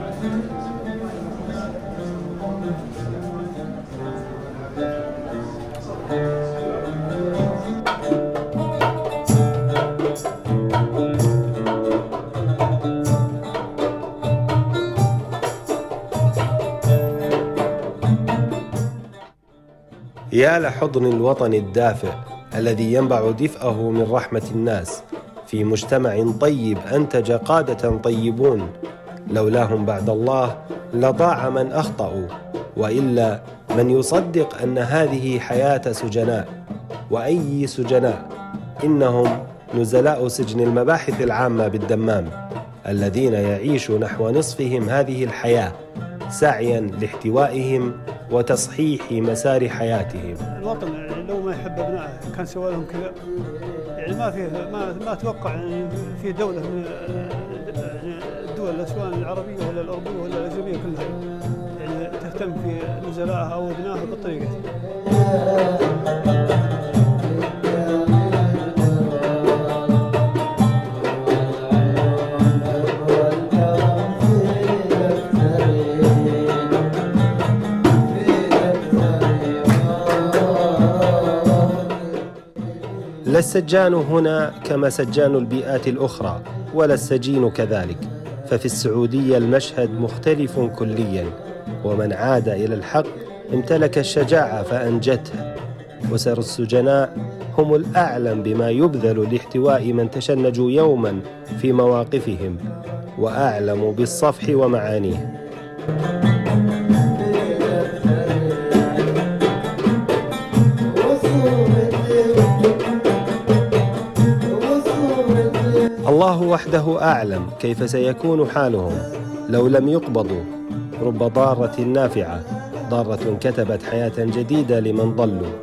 يا لحضن الوطن الدافئ الذي ينبع دفئه من رحمة الناس في مجتمع طيب أنتج قادة طيبون، لولاهم بعد الله لضاع من أخطأوا، وإلا من يصدق أن هذه حياة سجناء، وأي سجناء؟ إنهم نزلاء سجن المباحث العامة بالدمام، الذين يعيش نحو نصفهم هذه الحياة سعيا لاحتوائهم وتصحيح مسار حياتهم. الوطن لو ما يحب ابنائه كان سوى لهم كذا، يعني ما اتوقع ان في دوله من الدول سواء العربيه ولا الاوروبيه ولا الاجنبيه كلها يعني تهتم في نزلائها او ابنائها بالطريقه. لا السجان هنا كما سجان البيئات الأخرى، ولا السجين كذلك، ففي السعودية المشهد مختلف كليا، ومن عاد إلى الحق امتلك الشجاعة فأنجته، وسر السجناء هم الأعلم بما يبذل لاحتواء من تشنجوا يوما في مواقفهم، وأعلم بالصفح ومعانيه. الله وحده أعلم كيف سيكون حالهم لو لم يقبضوا. رب ضارة نافعة، ضارة كتبت حياة جديدة لمن ضلوا.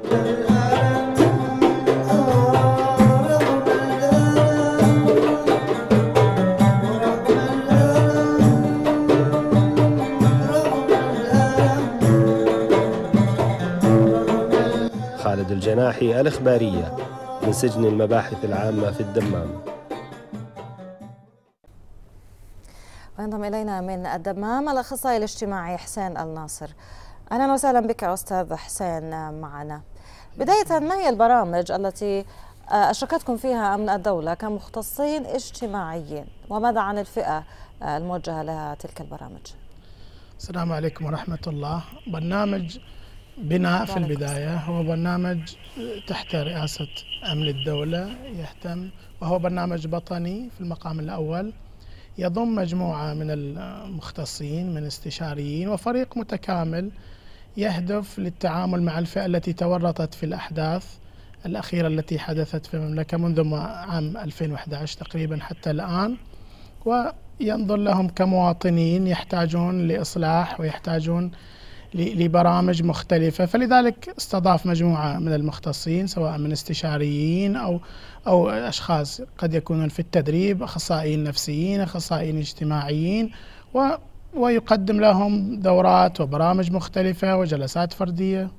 خالد الجناحي، الإخبارية، من سجن المباحث العامة في الدمام. وينضم إلينا من الدمام الأخصائي الاجتماعي حسين الناصر. أهلا وسهلا بك أستاذ حسين معنا. بداية، ما هي البرامج التي أشركتكم فيها أمن الدولة كمختصين اجتماعيين، وماذا عن الفئة الموجهة لها تلك البرامج؟ السلام عليكم ورحمة الله. برنامج بناء في البداية هو برنامج تحت رئاسة أمن الدولة يهتم، وهو برنامج وطني في المقام الأول، يضم مجموعة من المختصين من استشاريين وفريق متكامل يهدف للتعامل مع الفئة التي تورطت في الأحداث الأخيرة التي حدثت في المملكة منذ عام 2011 تقريبا حتى الآن، وينظر لهم كمواطنين يحتاجون لإصلاح ويحتاجون لبرامج مختلفة. فلذلك استضاف مجموعة من المختصين سواء من استشاريين أو أشخاص قد يكونون في التدريب، أخصائيين نفسيين، أخصائيين اجتماعيين، ويقدم لهم دورات وبرامج مختلفة وجلسات فردية.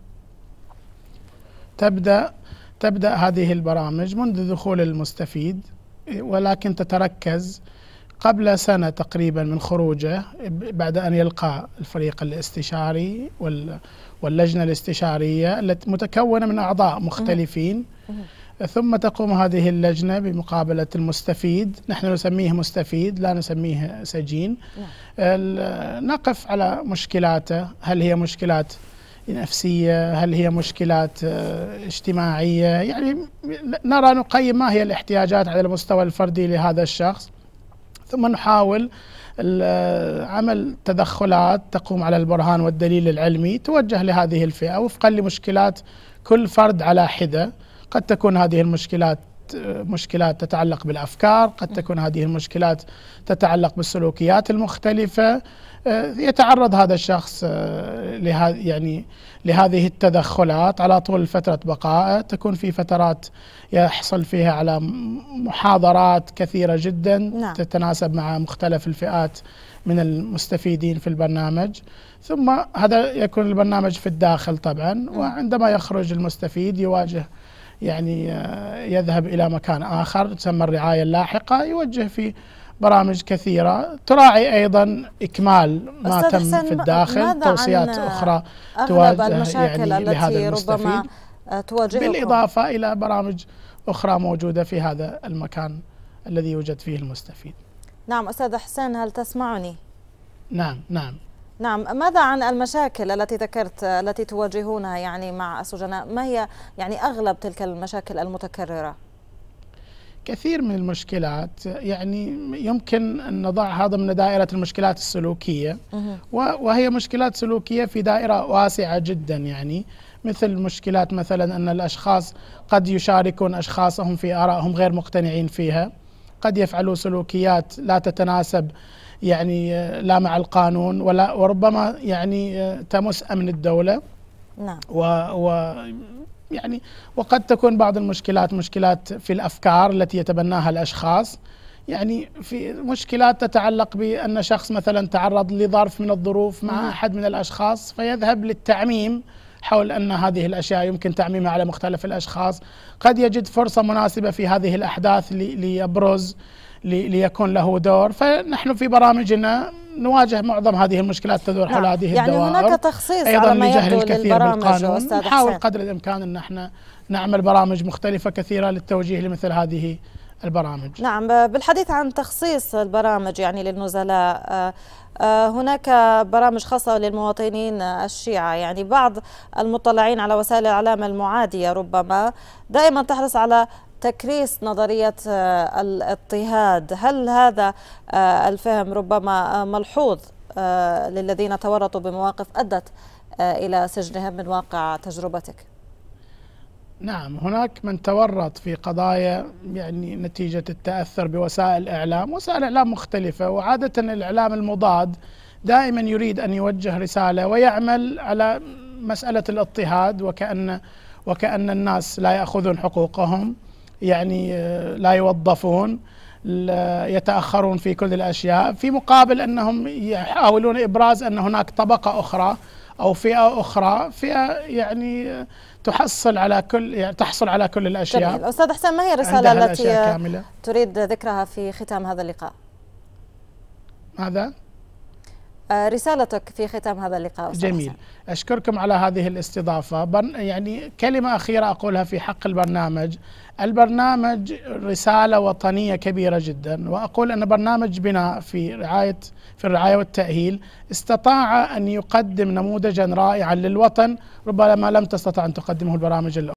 تبدأ هذه البرامج منذ دخول المستفيد، ولكن تتركز قبل سنة تقريبا من خروجه، بعد أن يلقى الفريق الاستشاري واللجنة الاستشارية التي متكونة من أعضاء مختلفين، ثم تقوم هذه اللجنة بمقابلة المستفيد. نحن نسميه مستفيد لا نسميه سجين. نقف على مشكلاته، هل هي مشكلات نفسية، هل هي مشكلات اجتماعية، يعني نرى نقيم ما هي الاحتياجات على المستوى الفردي لهذا الشخص، ثم نحاول عمل تدخلات تقوم على البرهان والدليل العلمي توجه لهذه الفئة وفقا لمشكلات كل فرد على حدة. قد تكون هذه المشكلات مشكلات تتعلق بالأفكار، قد تكون هذه المشكلات تتعلق بالسلوكيات المختلفة. يتعرض هذا الشخص لهذه التدخلات على طول فترة بقائه. تكون في فترات يحصل فيها على محاضرات كثيرة جدا تتناسب مع مختلف الفئات من المستفيدين في البرنامج. ثم هذا يكون البرنامج في الداخل طبعا، وعندما يخرج المستفيد يواجه يذهب إلى مكان آخر تسمى الرعاية اللاحقة، يوجه في برامج كثيرة تراعي أيضا إكمال ما تم في الداخل، توصيات أخرى توجه المشاكل يعني لهذا التي المستفيد ربما تواجهكم، بالإضافة إلى برامج أخرى موجودة في هذا المكان الذي يوجد فيه المستفيد. نعم أستاذ حسين، هل تسمعني؟ نعم. ماذا عن المشاكل التي ذكرت التي تواجهونها يعني مع السجناء؟ ما هي يعني أغلب تلك المشاكل المتكررة؟ كثير من المشكلات يعني يمكن أن نضعها ضمن دائرة المشكلات السلوكية، وهي مشكلات سلوكية في دائرة واسعة جدا، يعني مثل مشكلات مثلا أن الأشخاص قد يشاركون أشخاصهم في آرائهم غير مقتنعين فيها، قد يفعلوا سلوكيات لا تتناسب يعني لا مع القانون وربما يعني تمس أمن الدولة. نعم. يعني وقد تكون بعض المشكلات مشكلات في الأفكار التي يتبناها الأشخاص، يعني في مشكلات تتعلق بأن شخص مثلا تعرض لظرف من الظروف مع أحد من الأشخاص فيذهب للتعميم حول أن هذه الأشياء يمكن تعميمها على مختلف الأشخاص، قد يجد فرصة مناسبة في هذه الأحداث ليبرز ليكون له دور. فنحن في برامجنا نواجه معظم هذه المشكلات تدور حول هذه يعني الدوائر. هناك تخصيص أيضا على ما لجهل يبدو الكثير بالقانون، نحاول حسين قدر الإمكان أن احنا نعمل برامج مختلفة كثيرة للتوجيه لمثل هذه البرامج. نعم. بالحديث عن تخصيص البرامج يعني للنزلاء، هناك برامج خاصة للمواطنين الشيعة، يعني بعض المطلعين على وسائل الإعلام المعادية ربما دائما تحرص على تكريس نظرية الاضطهاد. هل هذا الفهم ربما ملحوظ للذين تورطوا بمواقف أدت إلى سجنهم من واقع تجربتك؟ نعم، هناك من تورط في قضايا يعني نتيجة التأثر بوسائل الإعلام، وسائل الإعلام مختلفة، وعادة الإعلام المضاد دائما يريد أن يوجه رسالة ويعمل على مسألة الاضطهاد، وكأن الناس لا يأخذون حقوقهم، يعني لا يوظفون، يتأخرون في كل الأشياء، في مقابل أنهم يحاولون إبراز أن هناك طبقة أخرى أو فئة أخرى، فئة يعني تحصل على كل الأشياء. جميل. أستاذ حسين، ما هي الرسالة التي تريد ذكرها في ختام هذا اللقاء؟ ماذا؟ رسالتك في ختام هذا اللقاء أستاذ جميل. حسين. أشكركم على هذه الاستضافة. يعني كلمة أخيرة أقولها في حق البرنامج رسالة وطنية كبيرة جدا، وأقول أن برنامج بناء في الرعاية والتأهيل استطاع أن يقدم نموذجا رائعا للوطن ربما لم تستطع أن تقدمه البرامج الأخرى.